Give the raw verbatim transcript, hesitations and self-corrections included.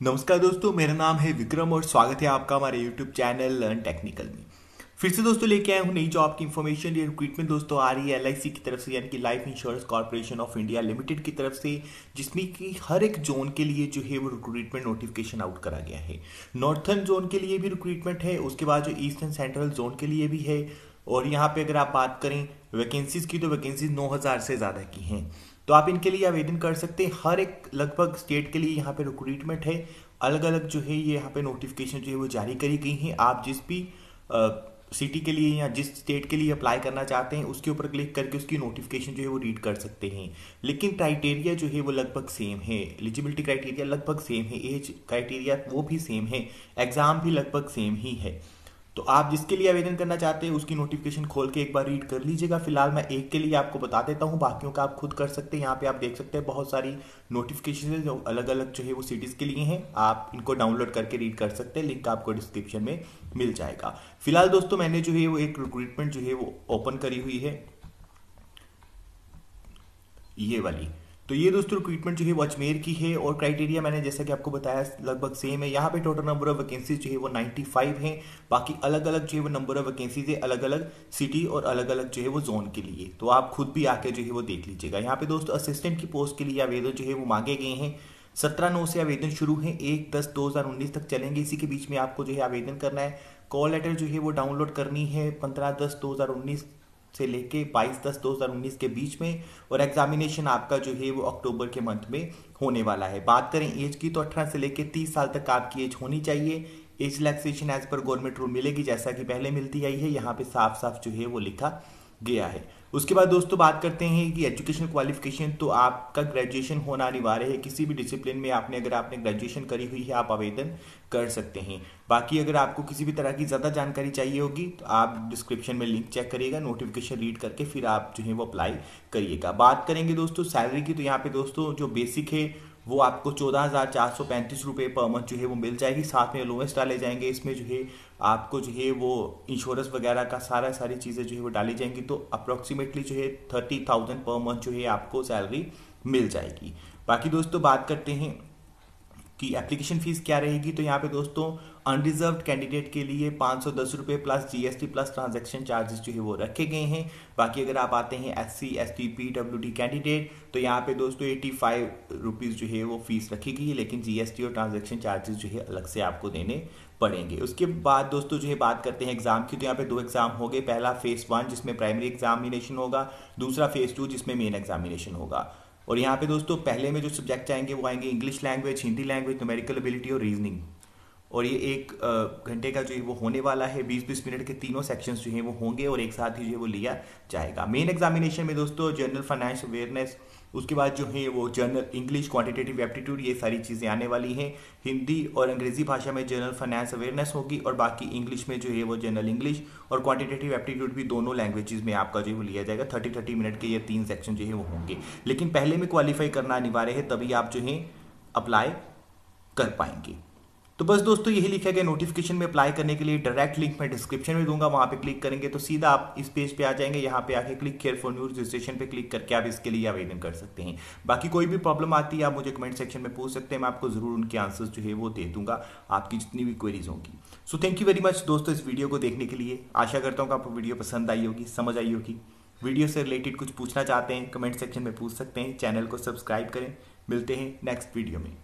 नमस्कार दोस्तों, मेरा नाम है विक्रम और स्वागत है आपका हमारे यूट्यूब चैनल लर्न टेक्निकल में। फिर से दोस्तों लेके आया हूँ नई जॉब की इन्फॉर्मेशन। ये रिक्रूटमेंट दोस्तों आ रही है एल आई सी की तरफ से, यानी कि life insurance corporation of India limited की तरफ से, जिसमें कि हर एक जोन के लिए जो है वो रिक्रूटमेंट नोटिफिकेशन आउट करा गया है। नॉर्थर्न जोन के लिए भी रिक्रूटमेंट है, उसके बाद जो ईस्ट एंड सेंट्रल जोन के लिए भी है। और यहाँ पे अगर आप बात करें वैकेंसीज की, तो वैकेंसीज नौ हज़ार से ज़्यादा की हैं। तो आप इनके लिए आवेदन कर सकते हैं। हर एक लगभग स्टेट के लिए यहाँ पे रिक्रूटमेंट है। अलग अलग जो है ये यहाँ पे नोटिफिकेशन जो है वो जारी करी गई हैं। आप जिस भी सिटी के लिए या जिस स्टेट के लिए अप्लाई करना चाहते हैं उसके ऊपर क्लिक करके उसकी नोटिफिकेशन जो है वो रीड कर सकते हैं। लेकिन क्राइटेरिया जो है वो लगभग सेम है, एलिजिबिलिटी क्राइटेरिया लगभग सेम है, एज क्राइटेरिया वो भी सेम है, एग्जाम भी लगभग सेम ही है। तो आप जिसके लिए आवेदन करना चाहते हैं उसकी नोटिफिकेशन खोल के एक बार रीड कर लीजिएगा। फिलहाल मैं एक के लिए आपको बता देता हूँ, बाकियों का आप खुद कर सकते हैं। यहाँ पे आप देख सकते हैं बहुत सारी नोटिफिकेशन है जो अलग अलग जो है वो सिटीज़ के लिए हैं। आप इनको डाउनलोड करके रीड कर सकते हैं, लिंक आपको डिस्क्रिप्शन में मिल जाएगा। फिलहाल दोस्तों मैंने जो है वो एक रिक्रूटमेंट जो है वो ओपन करी हुई है, ये वाली। तो ये दोस्तों रिक्रूटमेंट जो है वो अजमेर की है और क्राइटेरिया मैंने जैसा कि आपको बताया लगभग सेम है। यहाँ पे टोटल नंबर ऑफ वैकेंसीज जो है वो पचानवे हैं। बाकी अलग अलग जो है वो नंबर ऑफ वैकेंसीज है अलग अलग सिटी और अलग अलग जो है वो जोन के लिए। तो आप खुद भी आके जो है वो देख लीजिएगा। यहाँ पे दोस्तों असिस्टेंट की पोस्ट के लिए आवेदन जो है वो मांगे गए हैं। सत्रह नौ से आवेदन शुरू है, एक दस दो हजार उन्नीस तक चलेंगे। इसी के बीच में आपको जो है आवेदन करना है। कॉल लेटर जो है वो डाउनलोड करनी है पंद्रह दस दो हजार उन्नीस से लेके बाईस दस दो हजार उन्नीस के बीच में। और एग्जामिनेशन आपका जो है वो अक्टूबर के मंथ में होने वाला है। बात करें एज की, तो अठारह से लेके तीस साल तक आपकी एज होनी चाहिए। एज रिलैक्सेशन एज पर गवर्नमेंट रूल मिलेगी, जैसा कि पहले मिलती आई है। यहाँ पे साफ साफ जो है वो लिखा गया है। उसके बाद दोस्तों बात करते हैं कि एजुकेशन क्वालिफिकेशन, तो आपका ग्रेजुएशन होना अनिवार्य है। किसी भी डिसिप्लिन में आपने अगर आपने ग्रेजुएशन करी हुई है आप आवेदन कर सकते हैं। बाकी अगर आपको किसी भी तरह की ज़्यादा जानकारी चाहिए होगी तो आप डिस्क्रिप्शन में लिंक चेक करिएगा, नोटिफिकेशन रीड करके फिर आप जो है वो अप्लाई करिएगा। बात करेंगे दोस्तों सैलरी की, तो यहाँ पे दोस्तों जो बेसिक है वो आपको चौदह हज़ार चार सौ पैंतीस रुपये पर मंथ जो है वो मिल जाएगी। साथ में लोवेस्ट डाले जाएंगे, इसमें जो है आपको जो है वो इंश्योरेंस वगैरह का सारा सारी चीज़ें जो है वो डाली जाएंगी। तो अप्रोक्सीमेटली जो है थर्टी थाउजेंड पर मंथ जो है आपको सैलरी मिल जाएगी। बाकी दोस्तों बात करते हैं कि एप्लीकेशन फीस क्या रहेगी। तो यहाँ पे दोस्तों अनरिजर्व कैंडिडेट के लिए पाँच सौ दस रुपये plus GST plus transaction charges जो है वो रखे गए हैं। बाकी अगर आप आते हैं S C S T P W D candidate, तो यहाँ पे दोस्तों एटी फाइव रुपीज़ जो है वो फीस रखी गई है, लेकिन जीएसटी और ट्रांजैक्शन चार्जेस जो है अलग से आपको देने पड़ेंगे। उसके बाद दोस्तों जो है बात करते हैं एग्जाम की, तो यहाँ पे दो एग्जाम हो गए। पहला फेज वन जिसमें प्राइमरी एग्जामिनेशन होगा, दूसरा फेज टू जिसमें मेन एग्जामिनेशन होगा। और यहाँ पे दोस्तों पहले में जो सब्जेक्ट आएंगे वो आएंगे English language, Hindi language, numerical ability और रीजनिंग। और ये एक घंटे का जो है वो होने वाला है। बीस बीस मिनट के तीनों सेक्शंस जो है वो होंगे और एक साथ ही जो है वो लिया जाएगा। मेन एग्जामिनेशन में दोस्तों जनरल फाइनेंस अवेयरनेस, उसके बाद जो है वो जनरल इंग्लिश, क्वांटिटेटिव एप्टीट्यूड, ये सारी चीज़ें आने वाली हैं। हिंदी और अंग्रेजी भाषा में जनरल फाइनेंस अवेयरनेस होगी और बाकी इंग्लिश में जो है वो जनरल इंग्लिश और क्वांटिटेटिव एप्टीट्यूड भी दोनों लैंग्वेजेस में आपका जो है वो लिया जाएगा। थर्टी थर्टी मिनट के ये तीन सेक्शन जो है वो होंगे, लेकिन पहले में क्वालिफाई करना अनिवार्य है, तभी आप जो है अप्लाई कर पाएंगे। तो बस दोस्तों यही लिखा गया नोटिफिकेशन में अप्लाई करने के लिए। डायरेक्ट लिंक मैं डिस्क्रिप्शन में दूंगा, वहां पे क्लिक करेंगे तो सीधा आप इस पेज पे आ जाएंगे। यहाँ पे आके click here for new registration पे क्लिक करके आप इसके लिए आवेदन कर सकते हैं। बाकी कोई भी प्रॉब्लम आती है आप मुझे कमेंट सेक्शन में पूछ सकते हैं, मैं आपको जरूर उनके आंसर्स जो है वो दे दूंगा, आपकी जितनी भी क्वेरीज होंगी। So thank you very much दोस्तों इस वीडियो को देखने के लिए। आशा करता हूँ कि आपको वीडियो पसंद आई होगी, समझ आई होगी। वीडियो से रिलेटेड कुछ पूछना चाहते हैं कमेंट सेक्शन में पूछ सकते हैं। चैनल को सब्सक्राइब करें। मिलते हैं नेक्स्ट वीडियो में।